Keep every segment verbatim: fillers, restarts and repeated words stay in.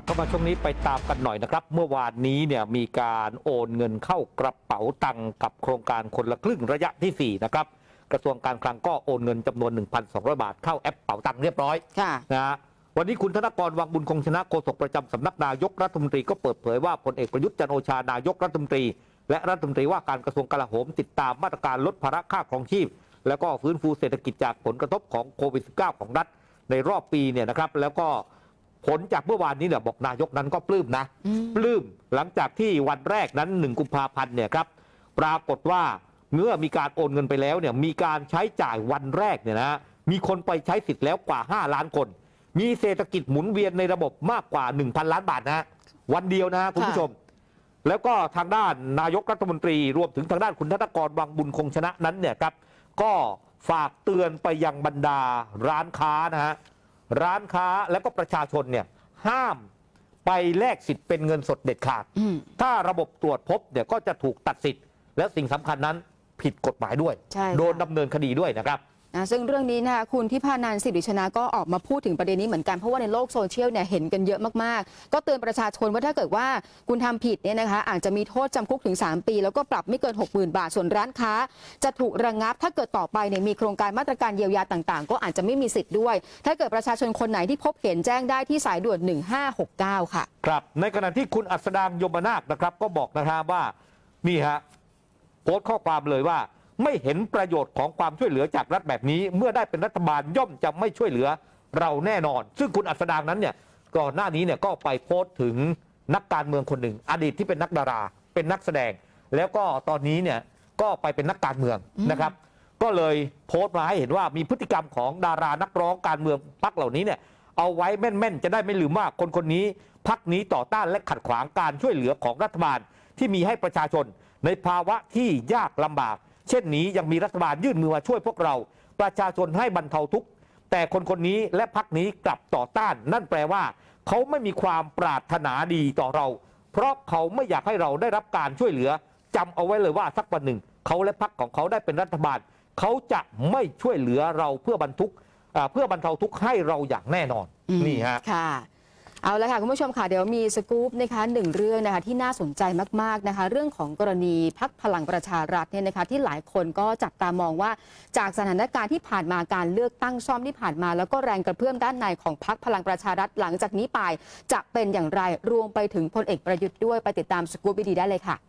เข้ามาช่วงนี้ไปตามกันหน่อยนะครับเมื่อวานนี้เนี่ยมีการโอนเงินเข้ากระเป๋าตังค์กับโครงการคนละครึ่งระยะที่สี่นะครับกระทรวงการคลังก็โอนเงินจำนวน หนึ่งพันสองร้อย บาทเข้าแอปเป๋าตังค์เรียบร้อยนะฮะวันนี้คุณธนกร วังบุญคงชนะโฆษกประจำสำนักนายกรัฐมนตรีก็เปิดเผยว่าพลเอกประยุทธ์จันทร์โอชานายกรัฐมนตรีและรัฐมนตรีว่าการกระทรวงกลาโหมติดตามมาตรการลดภาระค่าครองชีพแล้วก็ฟื้นฟูเศรษฐกิจจากผลกระทบของโควิด สิบเก้า ของรัฐในรอบปีเนี่ยนะครับแล้วก็ผลจากเมื่อวานนี้เนี่ยบอกนายกนั้นก็ปลื้มนะปลื้มหลังจากที่วันแรกนั้นหนึ่งกุมภาพันธ์เนี่ยครับปรากฏว่าเมื่อมีการโอนเงินไปแล้วเนี่ยมีการใช้จ่ายวันแรกเนี่ยนะมีคนไปใช้สิทธิ์แล้วกว่าห้าล้านคนมีเศรษฐกิจหมุนเวียนในระบบมากกว่า หนึ่งพัน ล้านบาทนะวันเดียวนะคุณผู้ชมแล้วก็ทางด้านนายกรัฐมนตรีรวมถึงทางด้านคุณธนกร วังบุญคงชนะนั้นเนี่ยครับก็ฝากเตือนไปยังบรรดาร้านค้านะฮะร้านค้าแล้วก็ประชาชนเนี่ยห้ามไปแลกสิทธิ์เป็นเงินสดเด็ดขาดถ้าระบบตรวจพบเนี่ยก็จะถูกตัดสิทธิ์และสิ่งสำคัญนั้นผิดกฎหมายด้วยโดนดำเนินคดีด้วยนะครับนะซึ่งเรื่องนี้นะคะคุณทิพานันท์ สิริชนะก็ออกมาพูดถึงประเด็นนี้เหมือนกันเพราะว่าในโลกโซเชียลเนี่ยเห็นกันเยอะมากๆก็เตือนประชาชนว่าถ้าเกิดว่าคุณทำผิดเนี่ยนะคะอาจจะมีโทษจำคุกถึงสามปีแล้วก็ปรับไม่เกิน หกหมื่น บาทส่วนร้านค้าจะถูกระงับถ้าเกิดต่อไปเนี่ยมีโครงการมาตรการเยียวยาต่างๆก็อาจจะไม่มีสิทธิ์ด้วยถ้าเกิดประชาชนคนไหนที่พบเห็นแจ้งได้ที่สายด่วนหนึ่งห้าหกเก้าค่ะครับในขณะที่คุณอัสดางยมนาคนะครับก็บอกนะครับว่านี่ฮะโพสต์ข้อความเลยว่าไม่เห็นประโยชน์ของความช่วยเหลือจากรัฐแบบนี้เมื่อได้เป็นรัฐบาลย่อมจะไม่ช่วยเหลือเราแน่นอนซึ่งคุณอัสดางนั้นเนี่ยก่อนหน้านี้เนี่ยก็ไปโพสต์ถึงนักการเมืองคนหนึ่งอดีตที่เป็นนักดาราเป็นนักแสดงแล้วก็ตอนนี้เนี่ยก็ไปเป็นนักการเมืองนะครับก็เลยโพสต์มาให้เห็นว่ามีพฤติกรรมของดารานักร้องการเมืองพรรคเหล่านี้เนี่ยเอาไว้แม่นๆจะได้ไม่ลืมว่าคนคนนี้พรรคนี้ต่อต้านและขัดขวางการช่วยเหลือของรัฐบาลที่มีให้ประชาชนในภาวะที่ยากลำบากเช่นนี้ยังมีรัฐบาลยื่นมือมาช่วยพวกเราประชาชนให้บรรเทาทุกข์แต่คนคนนี้และพรรคนี้กลับต่อต้านนั่นแปลว่าเขาไม่มีความปรารถนาดีต่อเราเพราะเขาไม่อยากให้เราได้รับการช่วยเหลือจำเอาไว้เลยว่าสักวันหนึ่งเขาและพรรคของเขาได้เป็นรัฐบาลเขาจะไม่ช่วยเหลือเราเพื่อบรรทุกเพื่อบรรเทาทุกข์ให้เราอย่างแน่นอนนี่ฮะค่ะเอาละค่ะคุณผู้ชมค่ะเดี๋ยวมีสกู๊ปนะคะหนึ่งเรื่องนะคะที่น่าสนใจมากๆนะคะเรื่องของกรณีพรรคพลังประชารัฐเนี่ยนะคะที่หลายคนก็จับตามองว่าจากสถานการณ์ที่ผ่านมาการเลือกตั้งซ่อมที่ผ่านมาแล้วก็แรงกระเพื่อมด้านในของพรรคพลังประชารัฐหลังจากนี้ไปจะเป็นอย่างไรรวมไปถึงพลเอกประยุทธ์ด้วยไปติดตามสกู๊ปดีๆได้เลยค่ะ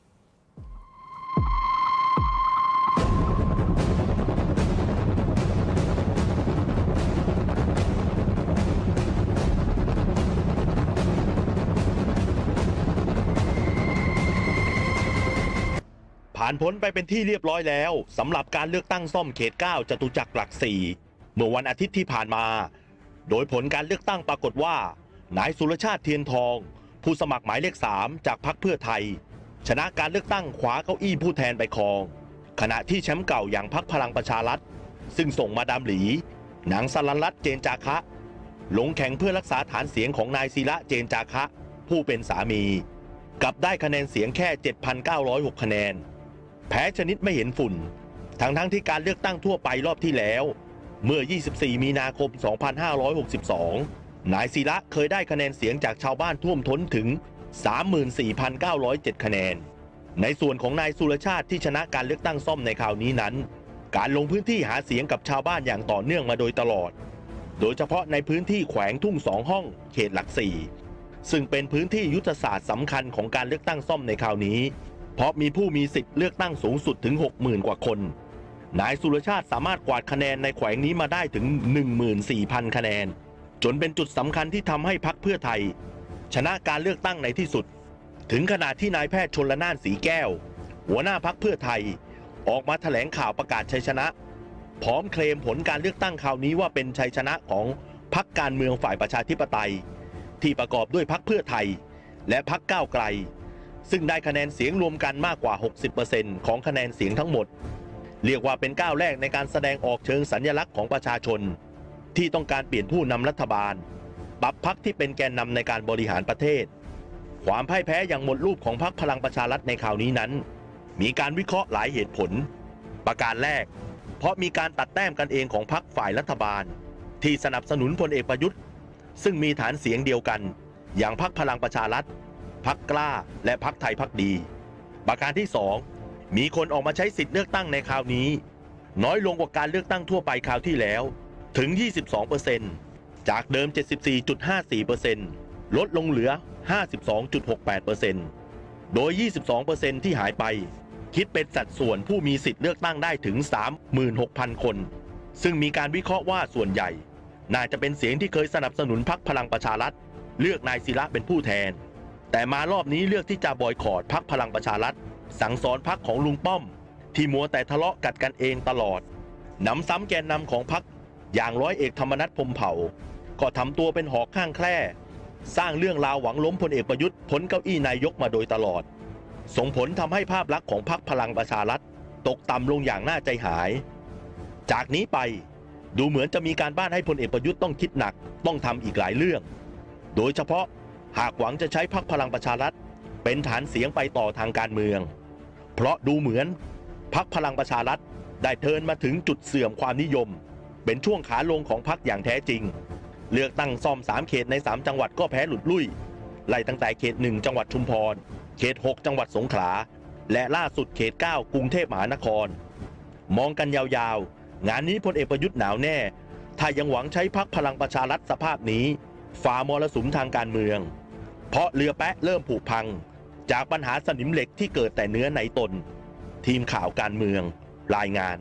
ผ่านพ้นไปเป็นที่เรียบร้อยแล้วสำหรับการเลือกตั้งซ่อมเขตเก้าจตุจักรหลักสี่เมื่อวันอาทิตย์ที่ผ่านมาโดยผลการเลือกตั้งปรากฏว่านายสุรชาติเทียนทองผู้สมัครหมายเลขสามจากพรรคเพื่อไทยชนะการเลือกตั้งคว้าเก้าอี้ผู้แทนไปครองขณะที่แชมป์เก่าอย่างพรรคพลังประชารัฐซึ่งส่งมาดามหลีนางสรัญรัตน์เจนจาคะลงแข่งเพื่อรักษาฐานเสียงของนายศิระเจนจาคะผู้เป็นสามีกลับได้คะแนนเสียงแค่ เจ็ดพันเก้าร้อยหก คะแนนแพ้ชนิดไม่เห็นฝุ่นทั้งทั้งที่การเลือกตั้งทั่วไปรอบที่แล้วเมื่อ ยี่สิบสี่ มีนาคม สองพันห้าร้อยหกสิบสอง นายศิระเคยได้คะแนนเสียงจากชาวบ้านท่วมท้นถึง สามหมื่นสี่พันเก้าร้อยเจ็ด คะแนนในส่วนของนายสุรชาติที่ชนะการเลือกตั้งซ่อมในคราวนี้นั้นการลงพื้นที่หาเสียงกับชาวบ้านอย่างต่อเนื่องมาโดยตลอดโดยเฉพาะในพื้นที่แขวงทุ่งสองห้องเขตหลักสี่ซึ่งเป็นพื้นที่ยุทธศาสตร์สำคัญของการเลือกตั้งซ่อมในคราวนี้เพราะมีผู้มีสิทธิ์เลือกตั้งสูงสุดถึง หกหมื่น กว่าคนนายสุรชาติสามารถกวาดคะแนนในแขวงนี้มาได้ถึง หนึ่งหมื่นสี่พัน คะแนนจนเป็นจุดสำคัญที่ทำให้พรรคเพื่อไทยชนะการเลือกตั้งในที่สุดถึงขนาดที่นายแพทย์ชลน่านสีแก้วหัวหน้าพรรคเพื่อไทยออกมาแถลงข่าวประกาศชัยชนะพร้อมเคลมผลการเลือกตั้งคราวนี้ว่าเป็นชัยชนะของพรรคการเมืองฝ่ายประชาธิปไตยที่ประกอบด้วยพรรคเพื่อไทยและพรรคก้าวไกลซึ่งได้คะแนนเสียงรวมกันมากกว่า หกสิบเปอร์เซ็นต์ ของคะแนนเสียงทั้งหมดเรียกว่าเป็นก้าวแรกในการแสดงออกเชิงสัญลักษณ์ของประชาชนที่ต้องการเปลี่ยนผู้นำรัฐบาลปรับพรรคที่เป็นแกนนำในการบริหารประเทศความพ่ายแพ้อย่างหมดรูปของพรรคพลังประชารัฐในคราวนี้นั้นมีการวิเคราะห์หลายเหตุผลประการแรกเพราะมีการตัดแต้มกันเองของพรรคฝ่ายรัฐบาลที่สนับสนุนพลเอกประยุทธ์ซึ่งมีฐานเสียงเดียวกันอย่างพรรคพลังประชารัฐพรรคกล้าและพรรคไทยพักดีประการที่สองมีคนออกมาใช้สิทธิเลือกตั้งในคราวนี้น้อยลงกว่าการเลือกตั้งทั่วไปคราวที่แล้วถึง ยี่สิบสองเปอร์เซ็นต์ จากเดิม เจ็ดสิบสี่จุดห้าสี่เปอร์เซ็นต์ ลดลงเหลือ ห้าสิบสองจุดหกแปดเปอร์เซ็นต์ โดย ยี่สิบสองเปอร์เซ็นต์ ที่หายไปคิดเป็นสัดส่วนผู้มีสิทธิเลือกตั้งได้ถึง สามหมื่นหกพัน คนซึ่งมีการวิเคราะห์ว่าส่วนใหญ่น่าจะเป็นเสียงที่เคยสนับสนุนพรรคพลังประชารัฐเลือกนายศิระเป็นผู้แทนแต่มารอบนี้เลือกที่จะบอยคอตพรรคพลังประชารัฐสั่งสอนพรรคของลุงป้อมที่มัวแต่ทะเลาะกัดกันเองตลอดหนำซ้ำแกนนำของพรรคอย่างร้อยเอกธรรมนัฐพรหมเผ่าก็ทำตัวเป็นหอกข้างแคร่สร้างเรื่องราวหวังล้มพลเอกประยุทธ์พ้นเก้าอี้นายกมาโดยตลอดส่งผลทำให้ภาพลักษณ์ของพรรคพลังประชารัฐตกต่ำลงอย่างน่าใจหายจากนี้ไปดูเหมือนจะมีการบ้านให้พลเอกประยุทธ์ต้องคิดหนักต้องทำอีกหลายเรื่องโดยเฉพาะหากหวังจะใช้พรรคพลังประชารัฐเป็นฐานเสียงไปต่อทางการเมืองเพราะดูเหมือนพรรคพลังประชารัฐได้เทิร์นมาถึงจุดเสื่อมความนิยมเป็นช่วงขาลงของพรรคอย่างแท้จริงเลือกตั้งซ่อมสามเขตในสามจังหวัดก็แพ้หลุดลุ่ยไล่ตั้งแต่เขตหนึ่งจังหวัดชุมพรเขตหกจังหวัดสงขลาและล่าสุดเขตเก้ากรุงเทพมหานครมองกันยาวๆงานนี้พลเอกประยุทธ์หนาวแน่ถ้ายังหวังใช้พรรคพลังประชารัฐสภาพนี้ฝ่ามรสุมทางการเมืองเพราะเรือแปะเริ่มผุพังจากปัญหาสนิมเหล็กที่เกิดแต่เนื้อในตนทีมข่าวการเมืองรายงาน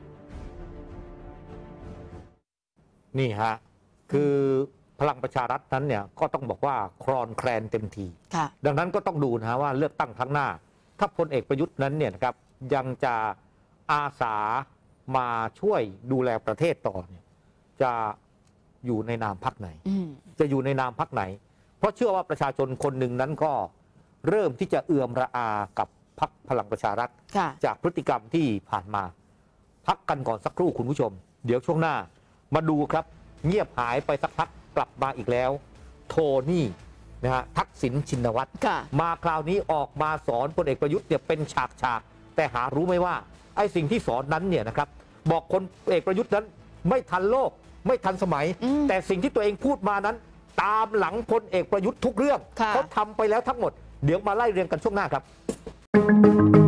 นี่ฮะคือพลังประชารัฐนั้นเนี่ยก็ต้องบอกว่าคลอนแคลนเต็มทีดังนั้นก็ต้องดูนะฮะว่าเลือกตั้งครั้งหน้าถ้าพลเอกประยุทธ์นั้นเนี่ยนะครับยังจะอาสามาช่วยดูแลประเทศต่อเนี่ยจะอยู่ในนามพรรคไหนจะอยู่ในนามพรรคไหนเพราะเชื่อว่าประชาชนคนหนึ่งนั้นก็เริ่มที่จะเอื่อมระอากับพรรคพลังประชารัฐจากพฤติกรรมที่ผ่านมาพักกันก่อนสักครู่คุณผู้ชมเดี๋ยวช่วงหน้ามาดูครับเงียบหายไปสักพักกลับมาอีกแล้วโทนี่นะฮะทักษิณชินวัตรมาคราวนี้ออกมาสอนพลเอกประยุทธ์เนี่ยเป็นฉากฉากแต่หารู้ไหมว่าไอ้สิ่งที่สอนนั้นเนี่ยนะครับบอกคนเอกประยุทธ์นั้นไม่ทันโลกไม่ทันสมัยแต่สิ่งที่ตัวเองพูดมานั้นตามหลังพลเอกประยุทธ์ทุกเรื่องเขาทำไปแล้วทั้งหมดเดี๋ยวมาไล่เรียงกันช่วงหน้าครับ